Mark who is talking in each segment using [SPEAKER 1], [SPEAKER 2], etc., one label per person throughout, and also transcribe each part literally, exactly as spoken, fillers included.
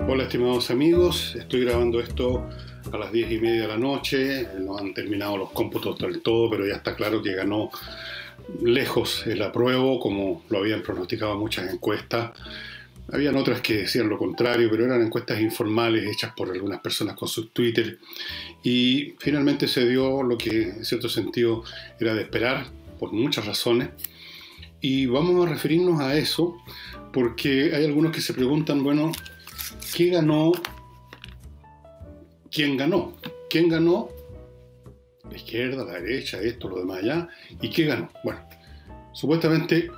[SPEAKER 1] Hola estimados amigos, estoy grabando esto a las diez y media de la noche, no han terminado los cómputos del todo, pero ya está claro que ganó lejos el apruebo, como lo habían pronosticado muchas encuestas. Habían otras que decían lo contrario, pero eran encuestas informales hechas por algunas personas con sus Twitter, y finalmente se dio lo que en cierto sentido era de esperar, por muchas razones, y vamos a referirnos a eso porque hay algunos que se preguntan, bueno, ¿qué ganó? ¿Quién ganó? ¿Quién ganó? La izquierda, la derecha, esto, lo demás allá. ¿Y qué ganó? Bueno, supuestamente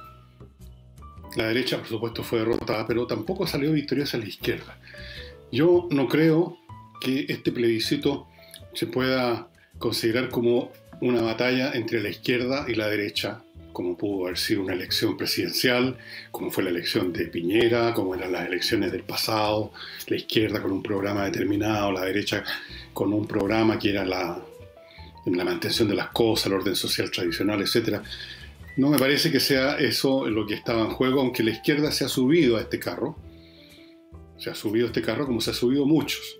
[SPEAKER 1] la derecha, por supuesto, fue derrotada, pero tampoco salió victoriosa la izquierda. Yo no creo que este plebiscito se pueda considerar como una batalla entre la izquierda y la derecha, como pudo haber sido una elección presidencial, como fue la elección de Piñera, como eran las elecciones del pasado, la izquierda con un programa determinado, la derecha con un programa que era la, la mantención de las cosas, el orden social tradicional, etcétera. No me parece que sea eso lo que estaba en juego, aunque la izquierda se ha subido a este carro, se ha subido a este carro como se ha subido muchos.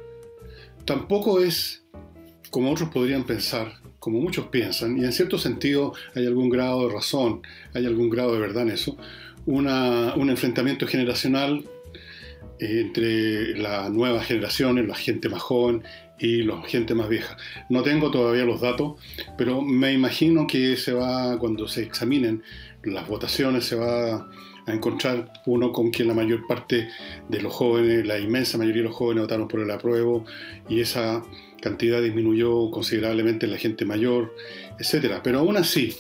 [SPEAKER 1] Tampoco es, como otros podrían pensar, como muchos piensan, y en cierto sentido hay algún grado de razón, hay algún grado de verdad en eso, una, un enfrentamiento generacional eh, entre las nuevas generaciones, la gente más joven y la gente más vieja. No tengo todavía los datos, pero me imagino que se va, cuando se examinen las votaciones, se va a encontrar uno con quien la mayor parte de los jóvenes, la inmensa mayoría de los jóvenes votaron por el apruebo, y esa cantidad disminuyó considerablemente en la gente mayor, etcétera. Pero aún así,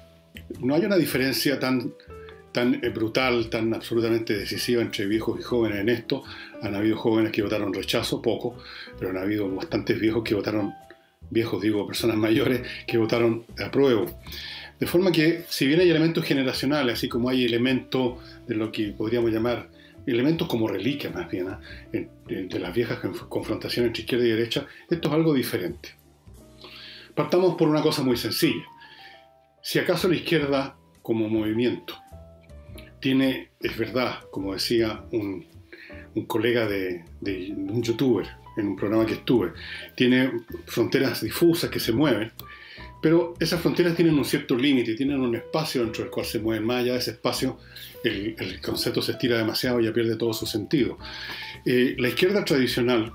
[SPEAKER 1] no hay una diferencia tan, tan brutal, tan absolutamente decisiva entre viejos y jóvenes en esto. Han habido jóvenes que votaron rechazo, poco, pero han habido bastantes viejos que votaron, viejos digo, personas mayores, que votaron apruebo. De forma que, si bien hay elementos generacionales, así como hay elementos de lo que podríamos llamar elementos como reliquias más bien, ¿eh? de las viejas confrontaciones entre izquierda y derecha, esto es algo diferente. Partamos por una cosa muy sencilla. Si acaso la izquierda como movimiento tiene, es verdad, como decía un, un colega de, de un youtuber en un programa que estuve, tiene fronteras difusas que se mueven, pero esas fronteras tienen un cierto límite, tienen un espacio dentro del cual se mueven. Más allá de ese espacio, el, el concepto se estira demasiado y ya pierde todo su sentido. Eh, la izquierda tradicional,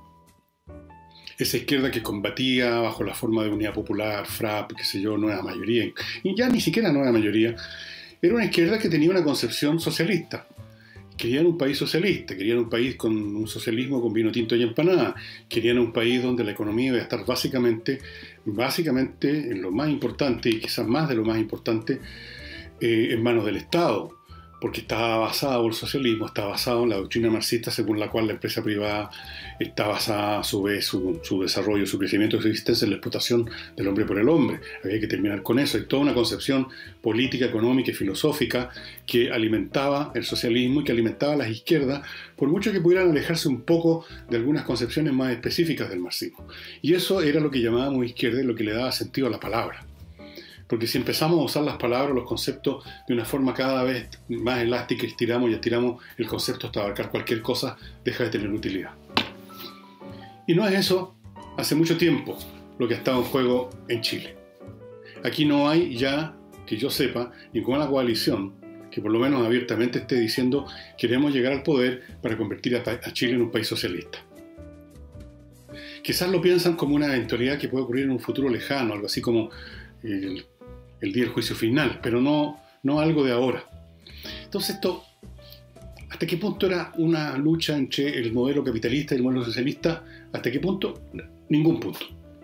[SPEAKER 1] esa izquierda que combatía bajo la forma de Unidad Popular, FRAP, qué sé yo, nueva mayoría, y ya ni siquiera nueva mayoría, era una izquierda que tenía una concepción socialista. Querían un país socialista, querían un país con un socialismo con vino tinto y empanada, querían un país donde la economía iba a estar básicamente, básicamente en lo más importante, y quizás más de lo más importante, eh, en manos del Estado, porque estaba basado, el socialismo está basado en la doctrina marxista, según la cual la empresa privada está basada a su vez su, su desarrollo, su crecimiento y su existencia en la explotación del hombre por el hombre. Había que terminar con eso. Hay toda una concepción política, económica y filosófica que alimentaba el socialismo y que alimentaba a las izquierdas, por mucho que pudieran alejarse un poco de algunas concepciones más específicas del marxismo. Y eso era lo que llamábamos izquierda y lo que le daba sentido a la palabra. Porque si empezamos a usar las palabras, los conceptos de una forma cada vez más elástica, y estiramos y estiramos el concepto hasta abarcar cualquier cosa, deja de tener utilidad. Y no es eso hace mucho tiempo lo que ha estado en juego en Chile. Aquí no hay ya, que yo sepa, ninguna coalición que por lo menos abiertamente esté diciendo queremos llegar al poder para convertir a Chile en un país socialista. Quizás lo piensan como una eventualidad que puede ocurrir en un futuro lejano, algo así como el el día del juicio final, pero no, no algo de ahora. Entonces esto, ¿hasta qué punto era una lucha entre el modelo capitalista y el modelo socialista? ¿Hasta qué punto? Ningún punto.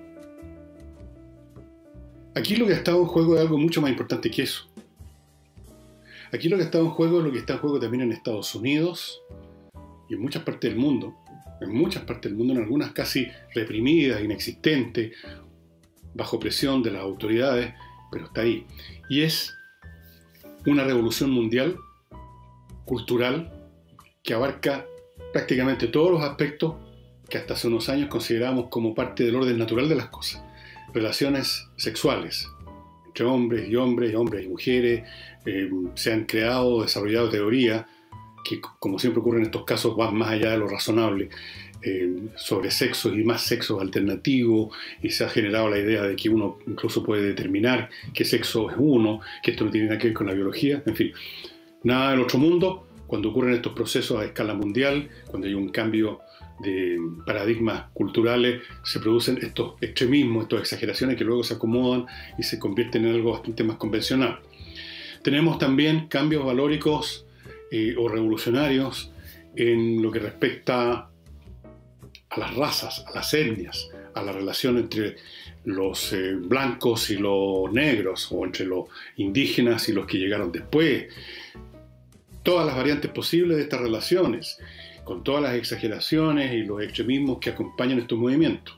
[SPEAKER 1] Aquí lo que ha estado en juego es algo mucho más importante que eso. Aquí lo que ha estado en juego es lo que está en juego también en Estados Unidos y en muchas partes del mundo, en muchas partes del mundo, en algunas casi reprimidas, inexistentes, bajo presión de las autoridades, pero está ahí. Y es una revolución mundial, cultural, que abarca prácticamente todos los aspectos que hasta hace unos años considerábamos como parte del orden natural de las cosas. Relaciones sexuales entre hombres y hombres, hombres y mujeres, eh, se han creado, desarrollado teorías que como siempre ocurre en estos casos van más allá de lo razonable, eh, sobre sexos y más sexos alternativos, y se ha generado la idea de que uno incluso puede determinar qué sexo es uno, que esto no tiene nada que ver con la biología, en fin, nada del otro mundo. Cuando ocurren estos procesos a escala mundial, cuando hay un cambio de paradigmas culturales, se producen estos extremismos, estas exageraciones que luego se acomodan y se convierten en algo bastante más convencional. Tenemos también cambios valóricos eh, o revolucionarios en lo que respecta a las razas, a las etnias, a la relación entre los eh, blancos y los negros, o entre los indígenas y los que llegaron después. Todas las variantes posibles de estas relaciones, con todas las exageraciones y los extremismos que acompañan estos movimientos.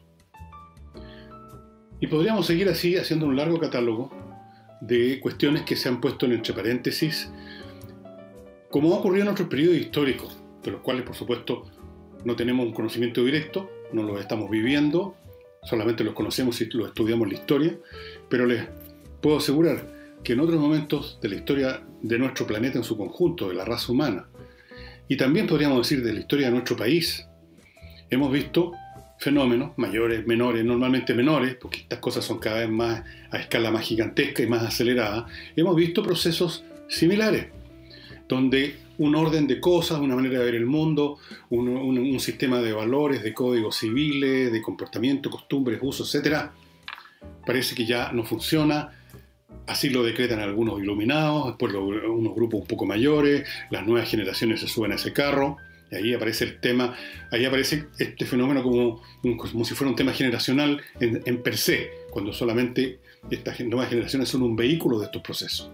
[SPEAKER 1] Y podríamos seguir así, haciendo un largo catálogo de cuestiones que se han puesto en entre paréntesis, como ha ocurrido en otros periodos históricos, de los cuales, por supuesto, no tenemos un conocimiento directo, no los estamos viviendo, solamente los conocemos y los estudiamos la historia, pero les puedo asegurar que en otros momentos de la historia de nuestro planeta en su conjunto, de la raza humana, y también podríamos decir de la historia de nuestro país, hemos visto fenómenos mayores, menores, normalmente menores, porque estas cosas son cada vez más a escala más gigantesca y más acelerada. Hemos visto procesos similares, donde un orden de cosas, una manera de ver el mundo, un, un, un sistema de valores, de códigos civiles, de comportamiento, costumbres, usos, etcétera, parece que ya no funciona. Así lo decretan algunos iluminados, después lo, unos grupos un poco mayores, las nuevas generaciones se suben a ese carro, y ahí aparece el tema, ahí aparece este fenómeno como, como si fuera un tema generacional en, en per se, cuando solamente estas nuevas generaciones son un vehículo de estos procesos.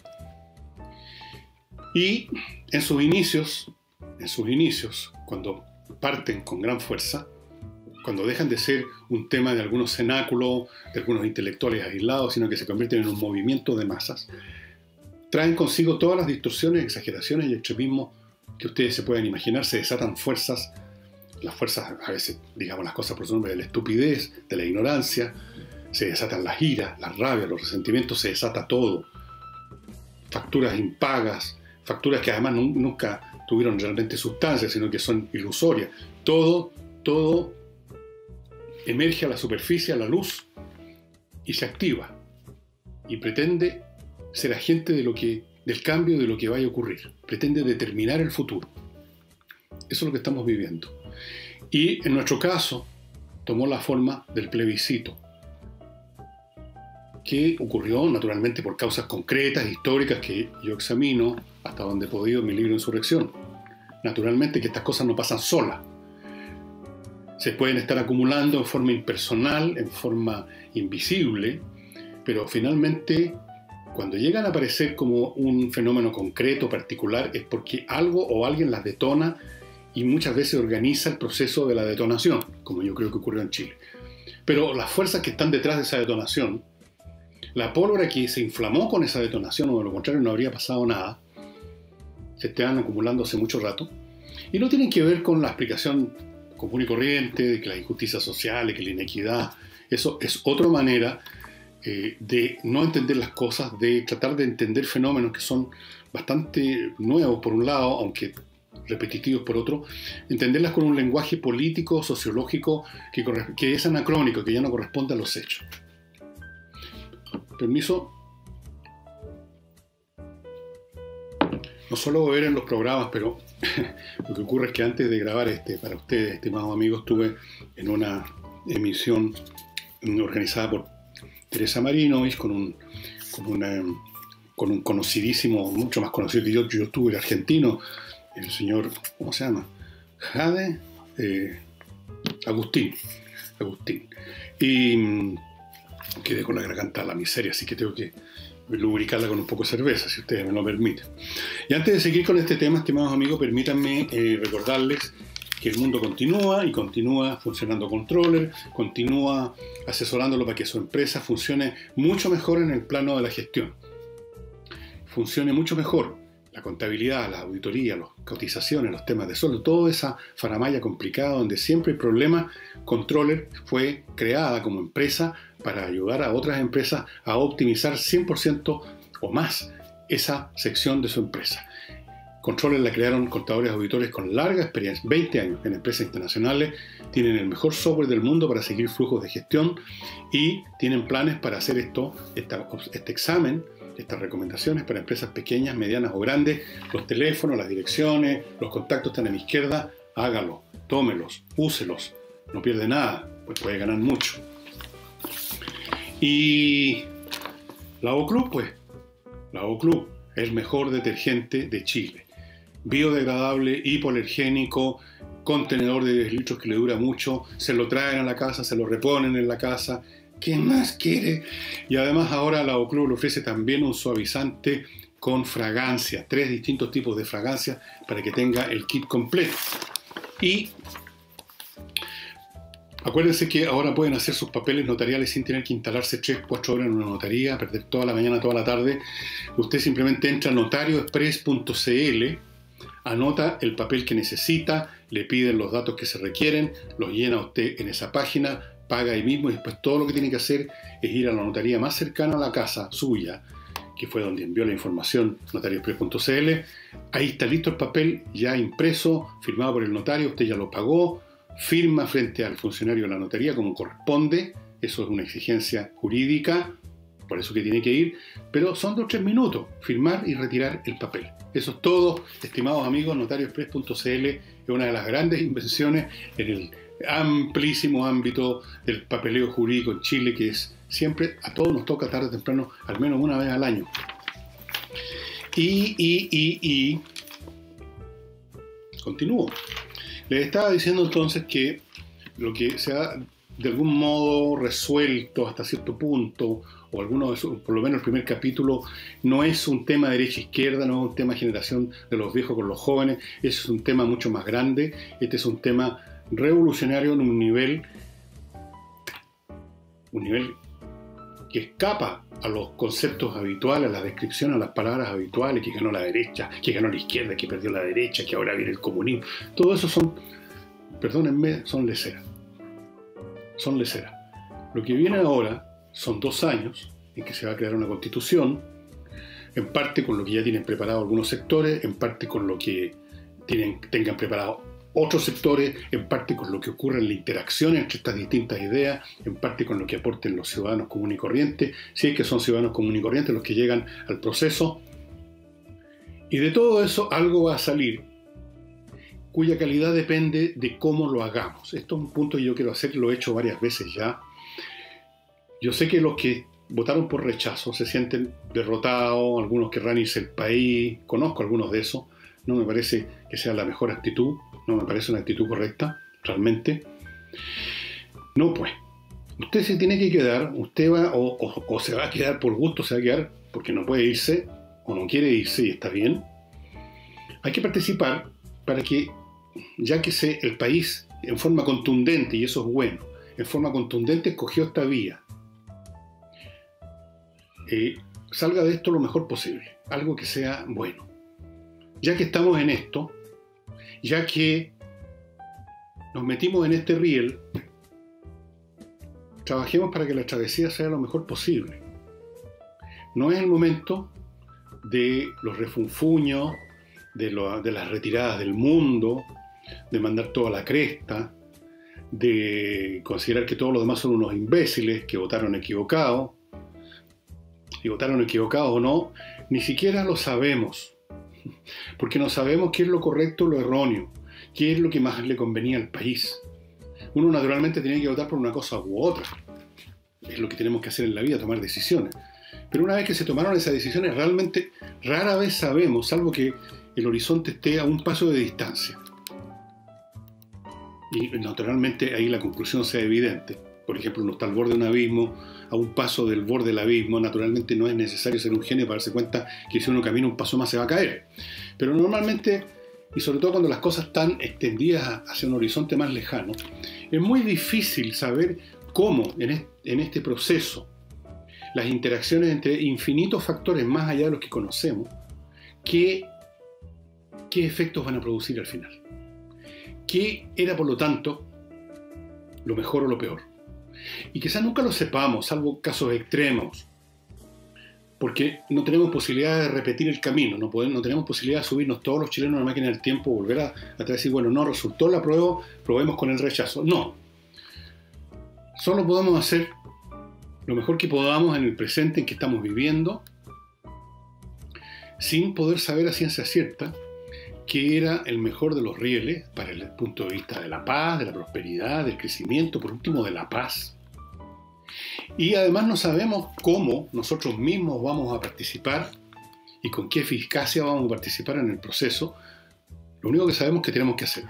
[SPEAKER 1] Y en sus inicios, en sus inicios, cuando parten con gran fuerza, cuando dejan de ser un tema de algunos cenáculos, de algunos intelectuales aislados, sino que se convierten en un movimiento de masas, traen consigo todas las distorsiones, exageraciones y extremismos que ustedes se puedan imaginar. Se desatan fuerzas, las fuerzas, a veces, digamos las cosas por su nombre, de la estupidez, de la ignorancia, se desatan las iras, las rabias, los resentimientos, se desata todo. Facturas impagas, facturas que además nunca tuvieron realmente sustancia, sino que son ilusorias. Todo, todo emerge a la superficie, a la luz, y se activa, y pretende ser agente de lo que, del cambio de lo que vaya a ocurrir, pretende determinar el futuro. Eso es lo que estamos viviendo. Y en nuestro caso, tomó la forma del plebiscito, que ocurrió naturalmente por causas concretas, históricas, que yo examino hasta donde he podido en mi libro Insurrección. Naturalmente que estas cosas no pasan solas. Se pueden estar acumulando en forma impersonal, en forma invisible, pero finalmente, cuando llegan a aparecer como un fenómeno concreto, particular, es porque algo o alguien las detona y muchas veces organiza el proceso de la detonación, como yo creo que ocurrió en Chile. Pero las fuerzas que están detrás de esa detonación, la pólvora que se inflamó con esa detonación, o de lo contrario no habría pasado nada, se están acumulando hace mucho rato, y no tienen que ver con la explicación común y corriente, de que la injusticia social, de que la inequidad, eso es otra manera eh, de no entender las cosas, de tratar de entender fenómenos que son bastante nuevos por un lado, aunque repetitivos por otro, entenderlas con un lenguaje político, sociológico, que, que es anacrónico, que ya no corresponde a los hechos. Permiso. No suelo ver en los programas, pero lo que ocurre es que antes de grabar este para ustedes, estimados amigos, estuve en una emisión organizada por Teresa Marinovich con un, con, una, con un conocidísimo, mucho más conocido que yo, youtuber argentino, el señor, ¿cómo se llama? Jade eh, Agustín. Agustín. Y quedé con la garganta a la miseria, así que tengo que lubricarla con un poco de cerveza, si ustedes me lo permiten. Y antes de seguir con este tema, estimados amigos, permítanme eh, recordarles que el mundo continúa y continúa funcionando controller, continúa asesorándolo para que su empresa funcione mucho mejor en el plano de la gestión. Funcione mucho mejor la contabilidad, la auditoría, las cotizaciones, los temas de sueldo, toda esa faramalla complicada donde siempre hay problemas. Controller fue creada como empresa para ayudar a otras empresas a optimizar cien por ciento o más esa sección de su empresa. Controles la crearon contadores auditores con larga experiencia, veinte años en empresas internacionales, tienen el mejor software del mundo para seguir flujos de gestión y tienen planes para hacer esto, esta, este examen, estas recomendaciones para empresas pequeñas, medianas o grandes. Los teléfonos, las direcciones, los contactos están a mi izquierda, hágalo, tómelos, úselos, no pierde nada, pues puede ganar mucho. Y la O-Club, pues, la O-Club, el mejor detergente de Chile. Biodegradable, hipoalergénico, contenedor de diez litros que le dura mucho, se lo traen a la casa, se lo reponen en la casa. ¿Qué más quiere? Y además ahora la O-Club le ofrece también un suavizante con fragancia, tres distintos tipos de fragancia para que tenga el kit completo. Y acuérdense que ahora pueden hacer sus papeles notariales sin tener que instalarse tres, cuatro horas en una notaría, perder toda la mañana, toda la tarde. Usted simplemente entra a notario express punto c l, anota el papel que necesita, le piden los datos que se requieren, los llena usted en esa página, paga ahí mismo y después todo lo que tiene que hacer es ir a la notaría más cercana a la casa suya, que fue donde envió la información, notario express punto c l. Ahí está listo el papel, ya impreso, firmado por el notario, usted ya lo pagó, firma frente al funcionario de la notaría como corresponde, eso es una exigencia jurídica, por eso que tiene que ir, pero son dos o tres minutos, firmar y retirar el papel. Eso es todo, estimados amigos. notario express punto c l es una de las grandes invenciones en el amplísimo ámbito del papeleo jurídico en Chile, que es siempre, a todos nos toca tarde o temprano, al menos una vez al año. Y, y, y, y, continúo. Les estaba diciendo entonces que lo que se ha de algún modo resuelto hasta cierto punto, o alguno de esos, por lo menos el primer capítulo, no es un tema derecha-izquierda, no es un tema generación de los viejos con los jóvenes, es un tema mucho más grande. Este es un tema revolucionario en un nivel, un nivel que escapa a los conceptos habituales, a la descripción, a las palabras habituales, que ganó la derecha, que ganó la izquierda, que perdió la derecha, que ahora viene el comunismo. Todo eso son, perdónenme, son leceras. Son leceras. Lo que viene ahora son dos años en que se va a crear una constitución, en parte con lo que ya tienen preparado algunos sectores, en parte con lo que tienen, tengan preparado otros sectores, en parte con lo que ocurre en la interacción entre estas distintas ideas, en parte con lo que aporten los ciudadanos comunes y corrientes, si es que son ciudadanos comunes y corrientes los que llegan al proceso. Y de todo eso algo va a salir, cuya calidad depende de cómo lo hagamos. Esto es un punto que yo quiero hacer, lo he hecho varias veces ya. Yo sé que los que votaron por rechazo se sienten derrotados, algunos querrán irse del país, conozco algunos de esos, no me parece que sea la mejor actitud, no me parece una actitud correcta, realmente. No, pues, usted se tiene que quedar, usted va, o, o, o se va a quedar por gusto, se va a quedar porque no puede irse, o no quiere irse y está bien. Hay que participar para que, ya que se, el país en forma contundente, y eso es bueno, en forma contundente escogió esta vía, eh, salga de esto lo mejor posible, algo que sea bueno. Ya que estamos en esto, ya que nos metimos en este riel, trabajemos para que la travesía sea lo mejor posible. No es el momento de los refunfuños, de, lo, de las retiradas del mundo, de mandar todo a la cresta, de considerar que todos los demás son unos imbéciles que votaron equivocados. Si votaron equivocados o no, ni siquiera lo sabemos, porque no sabemos qué es lo correcto o lo erróneo, qué es lo que más le convenía al país. Uno naturalmente tiene que votar por una cosa u otra, es lo que tenemos que hacer en la vida, tomar decisiones. Pero una vez que se tomaron esas decisiones, realmente rara vez sabemos, salvo que el horizonte esté a un paso de distancia. Y naturalmente ahí la conclusión sea evidente. Por ejemplo, uno está al borde de un abismo, a un paso del borde del abismo, naturalmente no es necesario ser un genio para darse cuenta que si uno camina un paso más se va a caer. Pero normalmente, y sobre todo cuando las cosas están extendidas hacia un horizonte más lejano, es muy difícil saber cómo en este proceso las interacciones entre infinitos factores más allá de los que conocemos, qué, qué efectos van a producir al final. ¿Qué era, por lo tanto, lo mejor o lo peor? Y quizás nunca lo sepamos, salvo casos extremos. porque no tenemos posibilidad de repetir el camino, no, podemos, no tenemos posibilidad de subirnos todos los chilenos a una máquina del tiempo, volver a, a decir, bueno, no resultó la prueba, probemos con el rechazo. No. Solo podemos hacer lo mejor que podamos en el presente en que estamos viviendo, sin poder saber a ciencia cierta qué era el mejor de los rieles para el punto de vista de la paz, de la prosperidad, del crecimiento, por último de la paz. Y además no sabemos cómo nosotros mismos vamos a participar y con qué eficacia vamos a participar en el proceso. Lo único que sabemos es que tenemos que hacerlo.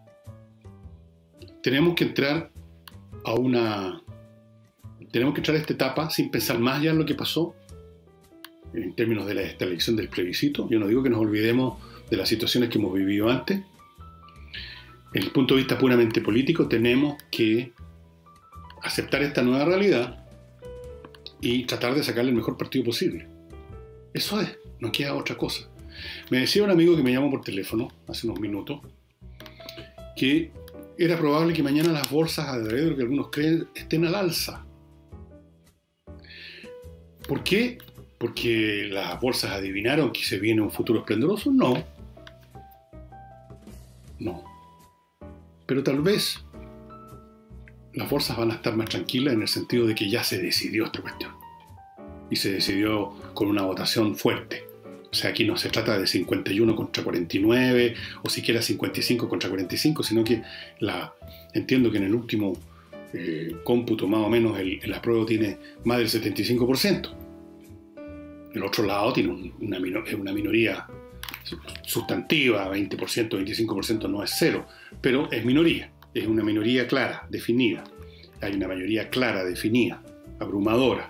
[SPEAKER 1] Tenemos que entrar a una... Tenemos que entrar a esta etapa sin pensar más ya en lo que pasó en términos de la, esta elección del plebiscito. Yo no digo que nos olvidemos de las situaciones que hemos vivido antes. Desde el punto de vista puramente político, tenemos que aceptar esta nueva realidad y tratar de sacarle el mejor partido posible. Eso es, no queda otra cosa. Me decía un amigo que me llamó por teléfono hace unos minutos que era probable que mañana las bolsas, alrededor de lo que algunos creen, estén al alza. ¿Por qué? ¿Porque las bolsas adivinaron que se viene un futuro esplendoroso? No. No. Pero tal vez las bolsas van a estar más tranquilas en el sentido de que ya se decidió esta cuestión. Y se decidió con una votación fuerte. O sea, aquí no se trata de cincuenta y uno contra cuarenta y nueve, o siquiera cincuenta y cinco contra cuarenta y cinco, sino que la, entiendo que en el último eh, cómputo más o menos el, el apruebo tiene más del setenta y cinco por ciento. El otro lado tiene un, una, minor, una minoría sustantiva, veinte por ciento, veinticinco por ciento no es cero, pero es minoría. Es una minoría clara, definida. Hay una mayoría clara, definida, abrumadora.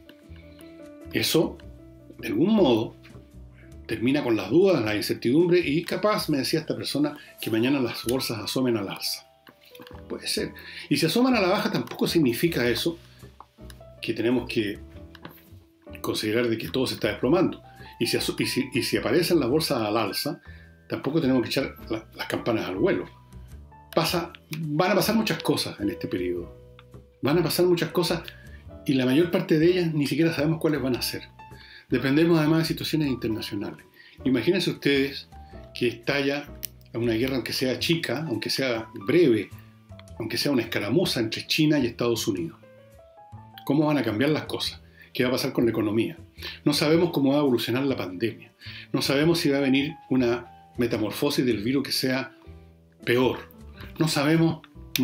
[SPEAKER 1] Eso, de algún modo, termina con las dudas, la incertidumbre y capaz, me decía esta persona, que mañana las bolsas asomen al alza. Puede ser. Y si asoman a la baja tampoco significa eso que tenemos que considerar de que todo se está desplomando. Y si, y si, y si aparecen las bolsas al alza, tampoco tenemos que echar la, las campanas al vuelo. Pasa, van a pasar muchas cosas en este periodo. Van a pasar muchas cosas y la mayor parte de ellas ni siquiera sabemos cuáles van a ser. Dependemos además de situaciones internacionales. Imagínense ustedes que estalla una guerra, aunque sea chica, aunque sea breve, aunque sea una escaramuza entre China y Estados Unidos. ¿Cómo van a cambiar las cosas? ¿Qué va a pasar con la economía? No sabemos cómo va a evolucionar la pandemia. No sabemos si va a venir una metamorfosis del virus que sea peor. No sabemos,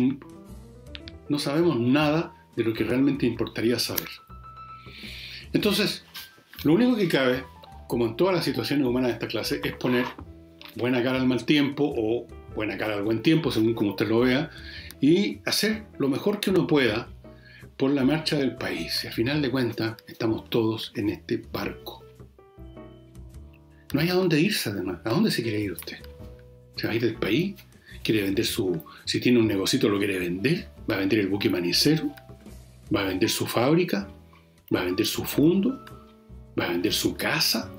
[SPEAKER 1] no sabemos nada de lo que realmente importaría saber. Entonces, lo único que cabe, como en todas las situaciones humanas de esta clase, es poner buena cara al mal tiempo o buena cara al buen tiempo, según como usted lo vea, y hacer lo mejor que uno pueda por la marcha del país. Y al final de cuentas, estamos todos en este barco. No hay a dónde irse, además. ¿A dónde se quiere ir usted? ¿Se va a ir del país? ¿Quiere vender su... Si tiene un negocito, lo quiere vender? ¿Va a vender el buque manicero? ¿Va a vender su fábrica? ¿Va a vender su fondo? ¿Va a vender su casa?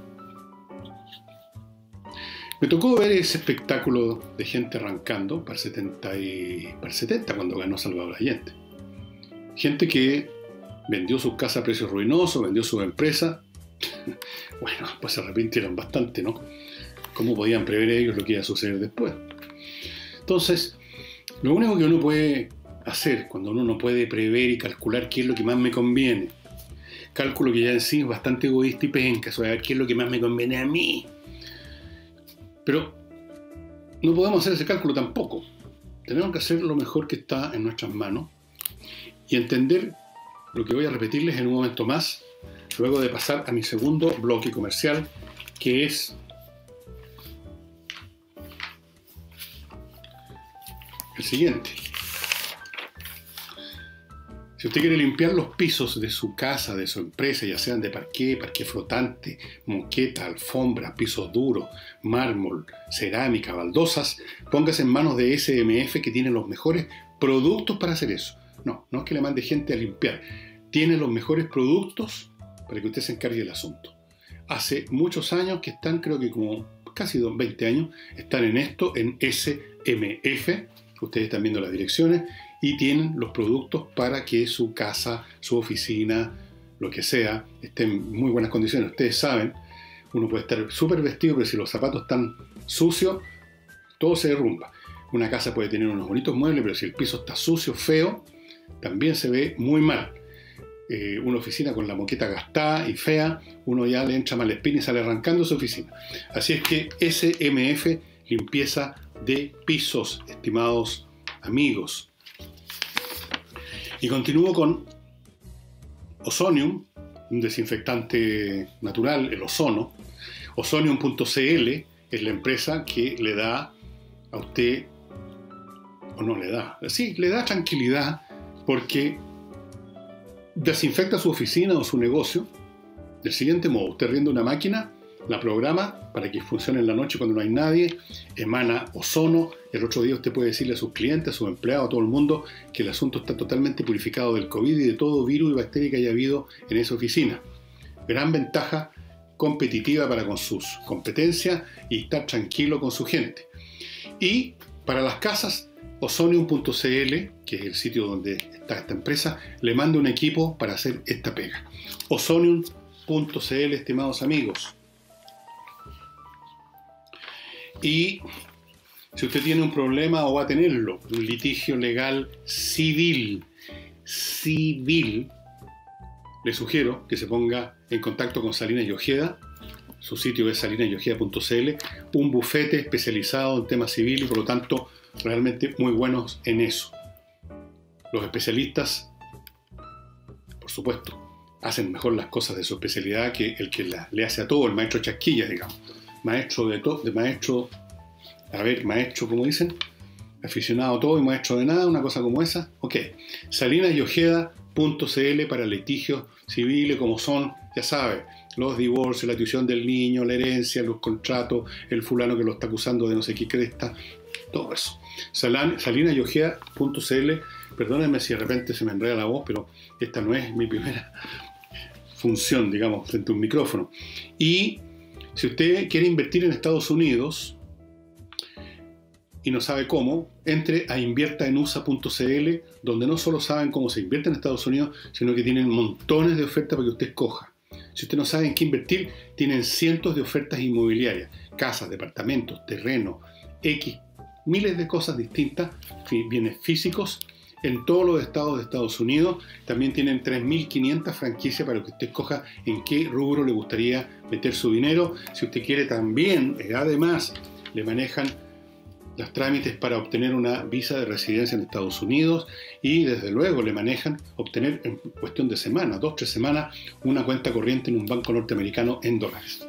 [SPEAKER 1] Me tocó ver ese espectáculo de gente arrancando para el setenta, y, para el setenta cuando ganó Salvador Allende. Gente que vendió sus casas a precios ruinosos, vendió sus empresas. Bueno, pues se arrepintieron bastante, ¿no? ¿Cómo podían prever ellos lo que iba a suceder después? Entonces, lo único que uno puede hacer cuando uno no puede prever y calcular qué es lo que más me conviene, cálculo que ya en sí es bastante egoísta y penca, eso de ver qué es lo que más me conviene a mí. Pero no podemos hacer ese cálculo tampoco. Tenemos que hacer lo mejor que está en nuestras manos y entender lo que voy a repetirles en un momento más, luego de pasar a mi segundo bloque comercial, que es el siguiente. Si usted quiere limpiar los pisos de su casa, de su empresa, ya sean de parqué, parqué flotante, moqueta, alfombra, pisos duros, mármol, cerámica, baldosas, póngase en manos de S M F, que tiene los mejores productos para hacer eso. No, no es que le mande gente a limpiar. Tiene los mejores productos para que usted se encargue del asunto. Hace muchos años que están, creo que como casi veinte años, están en esto, en S M F. Ustedes están viendo las direcciones y tienen los productos para que su casa, su oficina, lo que sea, esté en muy buenas condiciones. Ustedes saben, uno puede estar súper vestido, pero si los zapatos están sucios, todo se derrumba. Una casa puede tener unos bonitos muebles, pero si el piso está sucio, feo, también se ve muy mal. Eh, una oficina con la moqueta gastada y fea, uno ya le entra mala espina y sale arrancando su oficina. Así es que S M F, limpieza de pisos, estimados amigos. Y continúo con Ozonium, un desinfectante natural, el ozono. Ozonium punto c l es la empresa que le da a usted, o no le da, sí, le da tranquilidad porque desinfecta su oficina o su negocio del siguiente modo: usted rinde una máquina, la programa para que funcione en la noche cuando no hay nadie, emana ozono, el otro día usted puede decirle a sus clientes, a sus empleados, a todo el mundo que el asunto está totalmente purificado del COVID y de todo virus y bacteria que haya habido en esa oficina. Gran ventaja competitiva para con sus competencias y estar tranquilo con su gente. Y para las casas, Ozonium punto c l, que es el sitio donde está esta empresa, le manda un equipo para hacer esta pega. Ozonium punto c l, estimados amigos. Y si usted tiene un problema o va a tenerlo, un litigio legal civil, civil, le sugiero que se ponga en contacto con Salinas y Ojeda. Su sitio es salinas y ojeda punto c l, un bufete especializado en temas civiles y por lo tanto realmente muy buenos en eso. Los especialistas, por supuesto, hacen mejor las cosas de su especialidad que el que la, le hace a todo, el maestro chasquilla, digamos. Maestro de todo, de maestro, a ver, maestro, ¿cómo dicen? Aficionado a todo y maestro de nada, una cosa como esa. Ok, salinas y ojeda punto c l para litigios civiles como son, ya sabe, los divorcios, la tuición del niño, la herencia, los contratos, el fulano que lo está acusando de no sé qué cresta, todo eso. salinas y ojeda punto c l, perdónenme si de repente se me enreda la voz, pero esta no es mi primera función, digamos, frente a un micrófono. Y si usted quiere invertir en Estados Unidos y no sabe cómo, entre a invierta en u s a punto c l, donde no solo saben cómo se invierte en Estados Unidos, sino que tienen montones de ofertas para que usted escoja. Si usted no sabe en qué invertir, tienen cientos de ofertas inmobiliarias, casas, departamentos, terrenos, X, miles de cosas distintas, bienes físicos, en todos los estados de Estados Unidos. También tienen tres mil quinientas franquicias para que usted escoja en qué rubro le gustaría meter su dinero. Si usted quiere también, además, le manejan los trámites para obtener una visa de residencia en Estados Unidos y desde luego le manejan obtener en cuestión de semanas, dos, tres semanas, una cuenta corriente en un banco norteamericano en dólares.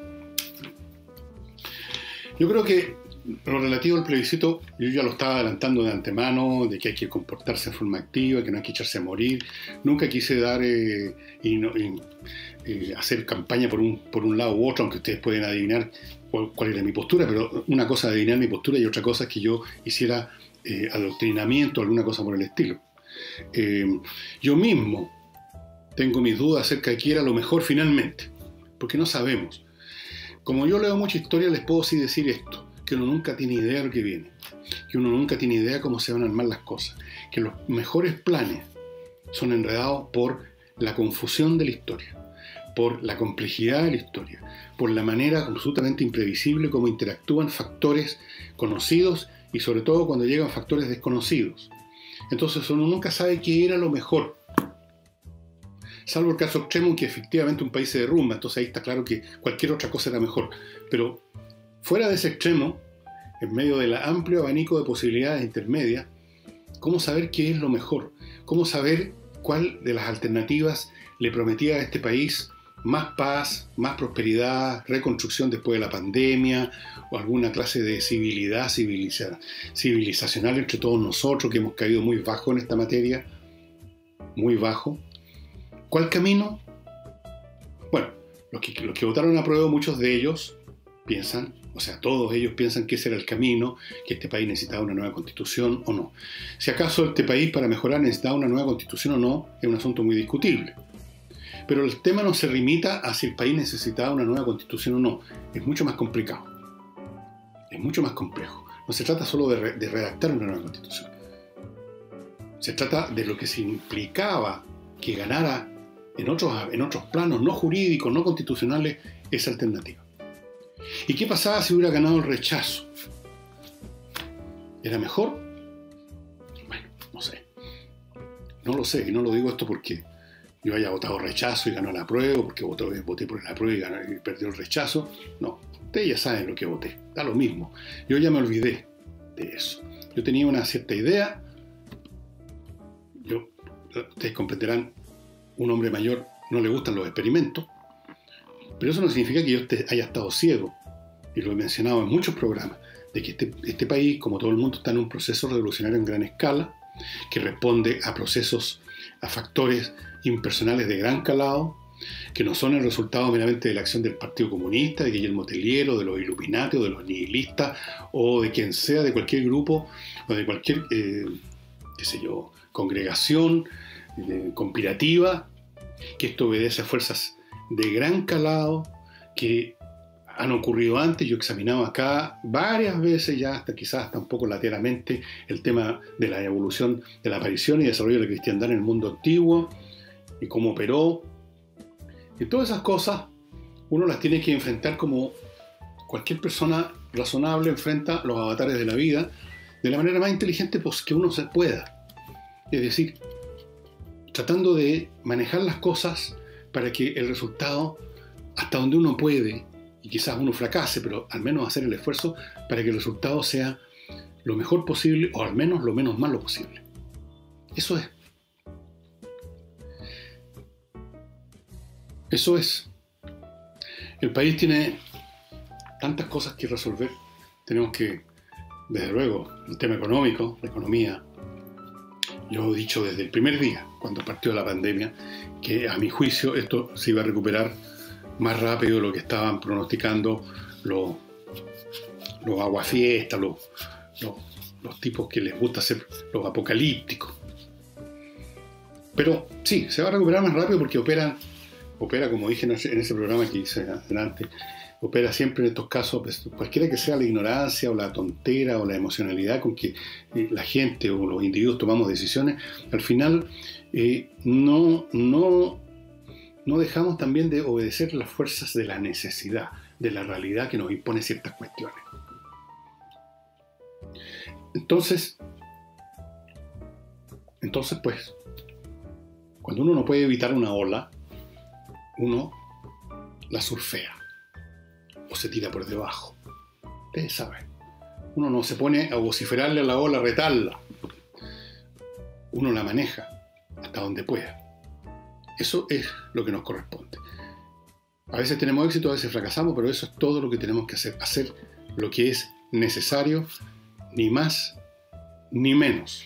[SPEAKER 1] Yo creo que lo relativo al plebiscito, yo ya lo estaba adelantando de antemano, de que hay que comportarse de forma activa, que no hay que echarse a morir. Nunca quise dar eh, y, no, y eh, hacer campaña por un, por un lado u otro, aunque ustedes pueden adivinar cuál, cuál era mi postura, pero una cosa es adivinar mi postura y otra cosa es que yo hiciera eh, adoctrinamiento o alguna cosa por el estilo. Eh, yo mismo tengo mis dudas acerca de qué era lo mejor finalmente, porque no sabemos. Como yo leo mucha historia, les puedo sí decir esto, que uno nunca tiene idea de lo que viene, que uno nunca tiene idea de cómo se van a armar las cosas, que los mejores planes son enredados por la confusión de la historia, por la complejidad de la historia, por la manera absolutamente imprevisible como interactúan factores conocidos y sobre todo cuando llegan factores desconocidos. Entonces uno nunca sabe qué era lo mejor, salvo el caso extremo en que efectivamente un país se derrumba, entonces ahí está claro que cualquier otra cosa era mejor, pero fuera de ese extremo, en medio del amplio abanico de posibilidades intermedias, ¿cómo saber qué es lo mejor? ¿Cómo saber cuál de las alternativas le prometía a este país más paz, más prosperidad, reconstrucción después de la pandemia, o alguna clase de civilidad civiliza- civilizacional entre todos nosotros, que hemos caído muy bajo en esta materia? Muy bajo. ¿Cuál camino? Bueno, los que, los que votaron a prueba, muchos de ellos piensan, o sea, todos ellos piensan que ese era el camino, que este país necesitaba una nueva constitución o no. Si acaso este país para mejorar necesitaba una nueva constitución o no, es un asunto muy discutible. Pero el tema no se limita a si el país necesitaba una nueva constitución o no, es mucho más complicado, es mucho más complejo. No se trata solo de, re- de redactar una nueva constitución, se trata de lo que se implicaba que ganara en otros, en otros planos no jurídicos, no constitucionales, esa alternativa. ¿Y qué pasaba si hubiera ganado el rechazo? ¿Era mejor? Bueno, no sé. No lo sé, y no lo digo esto porque yo haya votado rechazo y ganó la prueba, porque voté, voté por la prueba y, gané, y perdió el rechazo. No, ustedes ya saben lo que voté, da lo mismo. Yo ya me olvidé de eso. Yo tenía una cierta idea. Yo, ustedes comprenderán, un hombre mayor no le gustan los experimentos, pero eso no significa que yo esté, haya estado ciego, y lo he mencionado en muchos programas, de que este, este país, como todo el mundo, está en un proceso revolucionario en gran escala, que responde a procesos, a factores impersonales de gran calado, que no son el resultado meramente de la acción del Partido Comunista, de Guillermo Tellier, o de los Illuminati, o de los nihilistas, o de quien sea, de cualquier grupo, o de cualquier, eh, qué sé yo, congregación eh, conspirativa, que esto obedece a fuerzas de gran calado, que han ocurrido antes. Yo he examinado acá varias veces ya, hasta quizás hasta un poco lateralmente, el tema de la evolución, de la aparición y desarrollo de la cristiandad en el mundo antiguo, y cómo operó. Y todas esas cosas uno las tiene que enfrentar como cualquier persona razonable enfrenta los avatares de la vida, de la manera más inteligente pues, que uno se pueda. Es decir, tratando de manejar las cosas para que el resultado, hasta donde uno puede, y quizás uno fracase, pero al menos hacer el esfuerzo para que el resultado sea lo mejor posible, o al menos lo menos malo posible. Eso es. Eso es. El país tiene tantas cosas que resolver. Tenemos que, desde luego, el tema económico, la economía. Yo he dicho desde el primer día, cuando partió la pandemia, que a mi juicio esto se iba a recuperar más rápido de lo que estaban pronosticando los, los aguafiestas, los, los, los tipos que les gusta hacer los apocalípticos. Pero sí, se va a recuperar más rápido porque operan, opera, como dije en ese, en ese programa que hice adelante, opera siempre en estos casos, pues, cualquiera que sea la ignorancia o la tontera o la emocionalidad con que eh, la gente o los individuos tomamos decisiones, al final eh, no, no, no dejamos también de obedecer las fuerzas de la necesidad, de la realidad que nos impone ciertas cuestiones. Entonces, entonces pues, cuando uno no puede evitar una ola, uno la surfea o se tira por debajo. Ustedes saben, uno no se pone a vociferarle a la ola, a retarla. Uno la maneja hasta donde pueda. Eso es lo que nos corresponde. A veces tenemos éxito, a veces fracasamos, pero eso es todo lo que tenemos que hacer. Hacer lo que es necesario, ni más ni menos.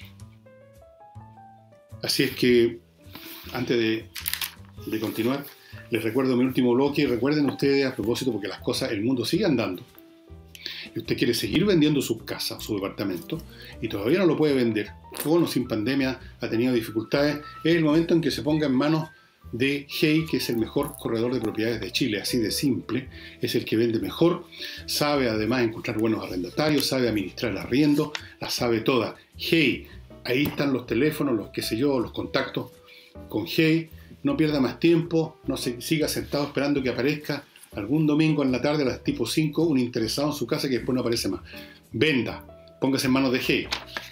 [SPEAKER 1] Así es que, antes de, de continuar, les recuerdo mi último bloque. Y recuerden ustedes, a propósito, porque las cosas, el mundo sigue andando, y usted quiere seguir vendiendo su casa, su departamento, y todavía no lo puede vender, con o sin pandemia, ha tenido dificultades, es el momento en que se ponga en manos de Hey, que es el mejor corredor de propiedades de Chile, así de simple, es el que vende mejor, sabe además encontrar buenos arrendatarios, sabe administrar el arriendo, la sabe toda. Hey, ahí están los teléfonos, los qué sé yo, los contactos con Hey. No pierda más tiempo, no se siga sentado esperando que aparezca algún domingo en la tarde a las tipo cinco un interesado en su casa que después no aparece más. Venda, póngase en manos de Hey.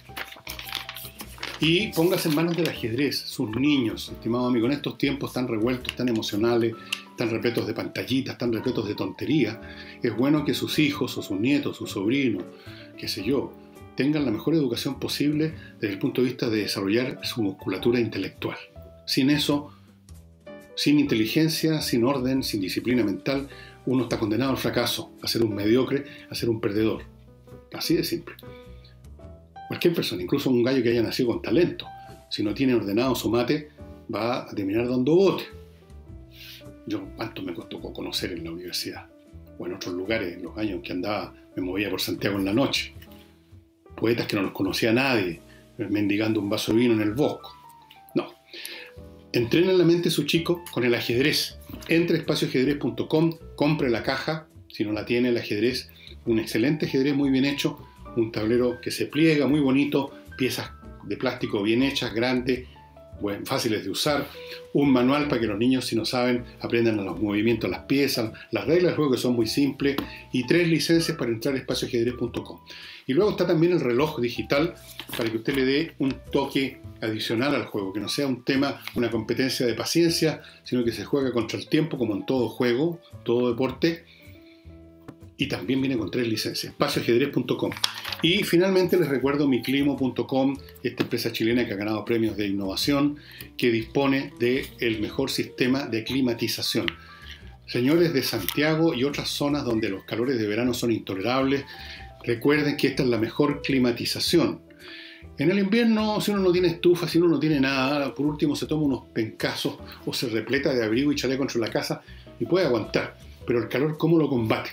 [SPEAKER 1] Y póngase en manos del ajedrez, sus niños, estimado amigo, en estos tiempos tan revueltos, tan emocionales, tan repletos de pantallitas, tan repletos de tontería, es bueno que sus hijos o sus nietos, sus sobrinos, qué sé yo, tengan la mejor educación posible desde el punto de vista de desarrollar su musculatura intelectual. Sin eso, sin inteligencia, sin orden, sin disciplina mental, uno está condenado al fracaso, a ser un mediocre, a ser un perdedor. Así de simple. Cualquier persona, incluso un gallo que haya nacido con talento, si no tiene ordenado su mate, va a terminar dando bote. Yo, ¿cuánto me costó conocer en la universidad? O en otros lugares, en los años que andaba, me movía por Santiago en la noche. Poetas que no los conocía nadie, mendigando un vaso de vino en el bosque. No. Entrenen la mente de su chico con el ajedrez. Entre a espacio ajedrez punto com, compre la caja, si no la tiene, el ajedrez, un excelente ajedrez muy bien hecho, un tablero que se pliega muy bonito, piezas de plástico bien hechas, grandes, bueno, fáciles de usar, un manual para que los niños, si no saben, aprendan los movimientos, las piezas, las reglas del juego que son muy simples, y tres licencias para entrar a espacio ajedrez punto com. Y luego está también el reloj digital para que usted le dé un toque adicional al juego, que no sea un tema, una competencia de paciencia, sino que se juega contra el tiempo, como en todo juego, todo deporte. Y también viene con tres licencias, espacio ajedrez punto com. Y finalmente les recuerdo miclimo punto com, esta empresa chilena que ha ganado premios de innovación, que dispone del mejor sistema de climatización. Señores de Santiago y otras zonas donde los calores de verano son intolerables, recuerden que esta es la mejor climatización. En el invierno, si uno no tiene estufa, si uno no tiene nada, por último se toma unos pencazos o se repleta de abrigo y chaleco contra la casa y puede aguantar. Pero el calor, ¿cómo lo combate?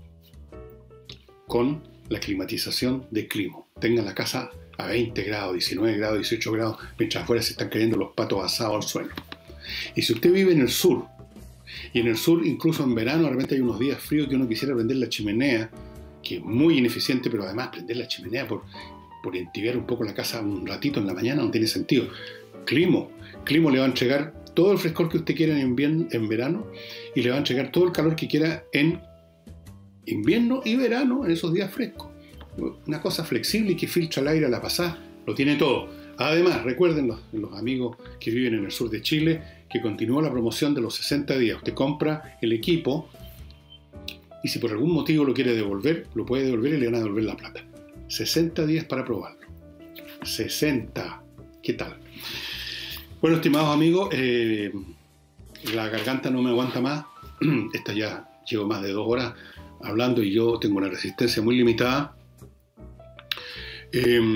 [SPEAKER 1] Con la climatización de Climo. Tengan la casa a veinte grados, diecinueve grados, dieciocho grados, mientras afuera se están cayendo los patos asados al suelo. Y si usted vive en el sur, y en el sur incluso en verano de repente hay unos días fríos que uno quisiera prender la chimenea, que es muy ineficiente, pero además prender la chimenea por, por entibiar un poco la casa un ratito en la mañana no tiene sentido. Climo, Climo le va a entregar todo el frescor que usted quiera en, invierno, en verano, y le va a entregar todo el calor que quiera en invierno y verano, en esos días frescos. Una cosa flexible y que filtra el aire a la pasada, lo tiene todo. Además, recuerden los, los amigos que viven en el sur de Chile, que continúa la promoción de los sesenta días. Usted compra el equipo y si por algún motivo lo quiere devolver, lo puede devolver y le van a devolver la plata. sesenta días para probarlo. sesenta. ¿Qué tal? Bueno, estimados amigos, eh, la garganta no me aguanta más. Esta ya llevo más de dos horas hablando y yo tengo una resistencia muy limitada. Eh,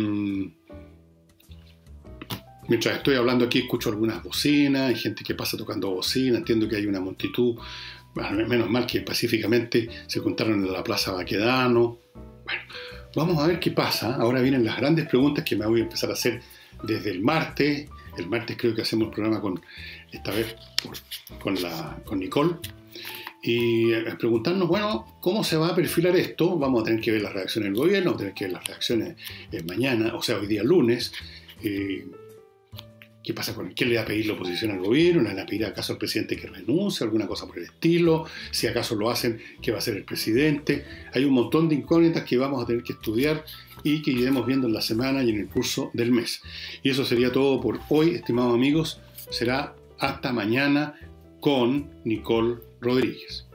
[SPEAKER 1] mientras estoy hablando aquí escucho algunas bocinas, hay gente que pasa tocando bocina, entiendo que hay una multitud, bueno, menos mal que pacíficamente se juntaron en la Plaza Baquedano. Bueno, vamos a ver qué pasa. Ahora vienen las grandes preguntas que me voy a empezar a hacer desde el martes. El martes creo que hacemos el programa con, esta vez con, la, con Nicole. Y preguntarnos, bueno, ¿cómo se va a perfilar esto? Vamos a tener que ver las reacciones del gobierno, vamos a tener que ver las reacciones eh, mañana, o sea, hoy día lunes. Eh, ¿Qué pasa con quién le va a pedir la oposición al gobierno? ¿Le van a pedir acaso al presidente que renuncie? ¿Alguna cosa por el estilo? Si acaso lo hacen, ¿qué va a hacer el presidente? Hay un montón de incógnitas que vamos a tener que estudiar y que iremos viendo en la semana y en el curso del mes. Y eso sería todo por hoy, estimados amigos. Será hasta mañana con Nicole Rodríguez.